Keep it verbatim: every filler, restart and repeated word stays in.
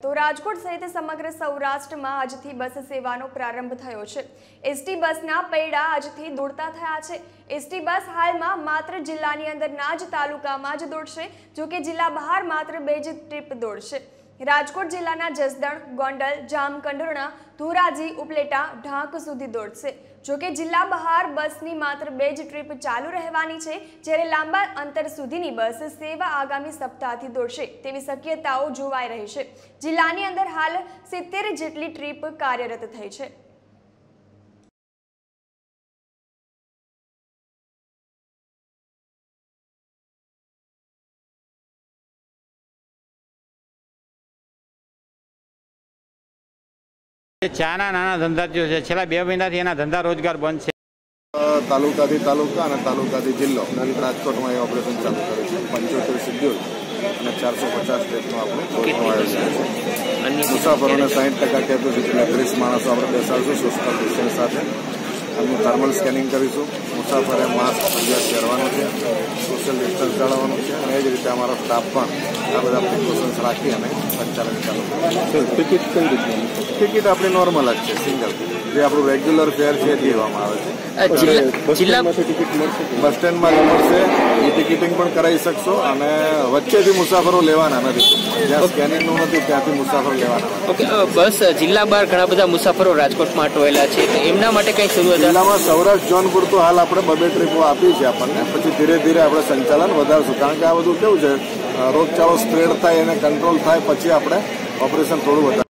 તો રાજકોટ સહિત સમગ્ર સૌરાષ્ટ્રમાં આજથી બસ સેવાનો પ્રારંભ થયો છે। એસટી બસના પૈડા આજથી દોડતા થયા છે। એસટી બસ હાલમાં માત્ર જિલ્લાની અંદરના જ તાલુકામાં જ દોડશે, જો કે જિલ્લા બહાર માત્ર બે જ ટ્રીપ દોડશે। રાજકોટ જિલ્લાના જસદણ, ગોંડલ, જામકંડોરણા, ધોરાજી, ઉપલેટા, ઢાંક સુધી દોડશે, જો કે જિલ્લા બહાર બસની માત્ર બે જ ટ્રીપ ચાલુ રહેવાની છે, જ્યારે લાંબા અંતર સુધીની બસ સેવા આગામી સપ્તાહથી દોડશે તેવી શક્યતાઓ જોવાઈ રહી છે। જિલ્લાની અંદર હાલ સિત્તેર જેટલી ટ્રીપ કાર્યરત થઈ છે। ચાના નાના ધંધાર્થીઓ છે, છેલ્લા બે મહિનાથી એના ધંધા રોજગાર બંધ છે। તાલુકાથી તાલુકા અને તાલુકાથી જિલ્લો રાજકોટમાં એ ઓપરેશન ચાલુ કરે છે। પંચોતેર શેડ્યુલ અને ચારસો પચાસ ટ્રેનનું આપણે બસનું આયોજન છે। મુસાફરોને સાહીઠ ટકા કેપેસિટી એટલે ત્રીસ માણસો આપણે બેસાડશું સોશિયલ ડિસ્ટન્સ સાથે। એમનું થર્મલ સ્કેનિંગ કરીશું। મુસાફરે માસ્ક ફરજિયાત પહેરવાનું છે, સોશિયલ ડિસ્ટન્સ જાળવવાનું છે, અને એ જ રીતે અમારો સ્ટાફ પણ આ બધા પ્રિકોશન્સ રાખી અને સંચાલન ચાલુ કરે। ટિકિટ કઈ રીતની? ટિકિટ આપણી નોર્મલ જ છે, સિંગલ, જે આપણું રેગ્યુલર ફેર છે એ દેવામાં આવે છે। બસ સ્ટેન્ડમાં જ મળશે, એ ટિકિટિંગ પણ કરાવી શકશો, અને વચ્ચેથી મુસાફરો લેવાના નથી, જ્યાં સ્કેનિંગનું નથી ત્યાંથી મુસાફરો લેવાના। ઓકે, બસ જિલ્લા બહાર ઘણા બધા મુસાફરો રાજકોટમાં અટવાયેલા છે, તો એમના માટે કઈ શરૂઆત? જિલ્લામાં સૌરાષ્ટ્ર ઝોન પૂરતું હાલ આપણે બબે ટ્રીપો આપી છે આપણને, પછી ધીરે ધીરે આપણે સંચાલન વધારશું, કારણ કે આ બધું કેવું છે, રોગચાળો સ્પ્રેડ થાય એને કંટ્રોલ થાય પછી આપણે ઓપરેશન થોડું વધારે